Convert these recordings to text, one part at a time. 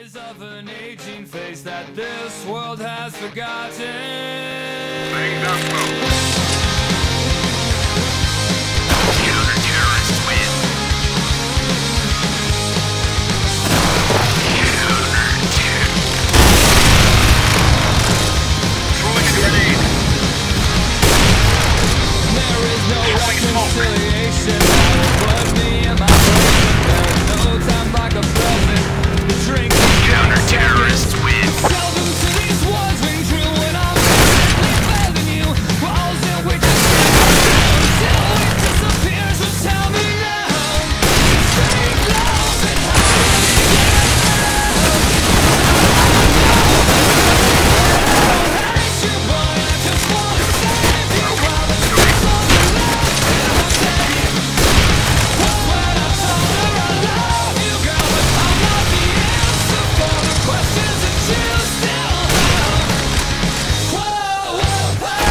Traces of an aging face that this world has forgotten. Counter-terrorists win. Throwing a grenade. There is no reconciliation that will put me in my place. There's no time like a present. The drink Counter-terrorists win. seldom to these words ring true when I'm physically better than you. Walls in which I till it disappears. So tell me now, save love and how do we get out? I hate you, but I just wanna save you while there's still something left. And I'll tell you, what's when I told her I love you, girl, but I'm not the answer for the questions that you still have. Whoa, whoa, whoa.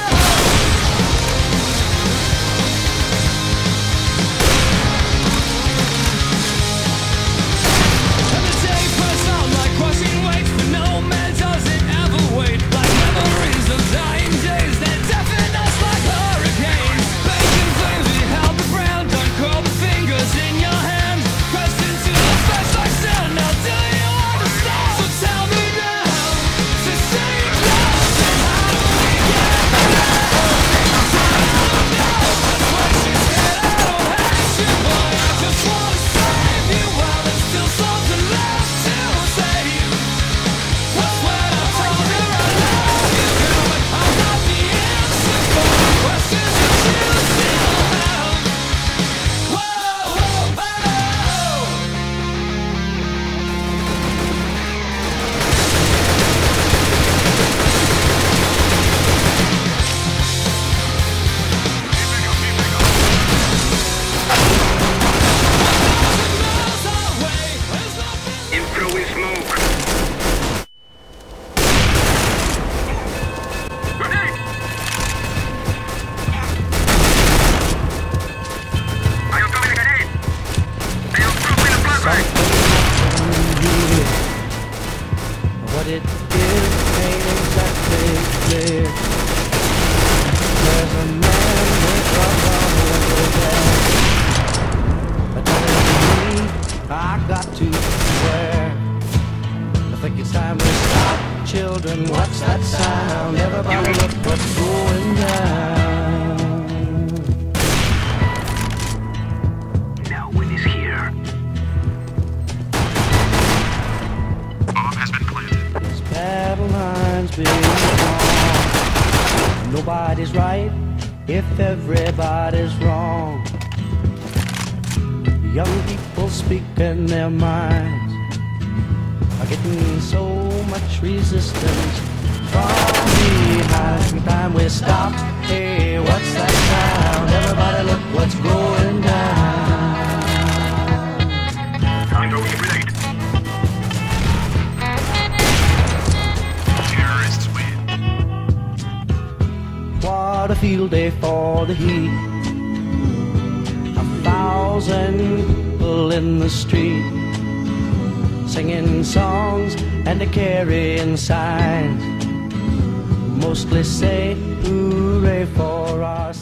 And the day pressed on like crushing weights, but no man does it ever wait. Like memories of dying days that deafen us like hurricanes. Bacon flames we held the ground, uncurl the fingers in your hand, pressed into the flesh like sand. Now do you understand? So tell me now, to save love and how do we get out? That's what she said. I don't hate you, but I just wanna save you while there's still something left to save. What's when I told her I love you, girl, but I'm not the answer for the questions that you still have. Whoa, whoa, whoa. Miles away, there's nothing. In throwing smoke. Grenade! I am throwing a grenade. I am throwing a flashlight. What it is ain't exactly clear. There's a man with a gun over there, but telling me I got to swear. I think it's time we stop. Children, what's that sound? Everybody look what's going down. Now wind is here. Bomb has been planted. These battle lines being drawn. Nobody's right if everybody's wrong. Young people speaking their minds are getting so much resistance from behind. Time we stop. Hey, what's that sound? Everybody look what's going down. I'm throwing a grenade. Terrorists win. What a field day for the heat. 1,000 people in the street, singing songs and a carrying signs, mostly say hooray for our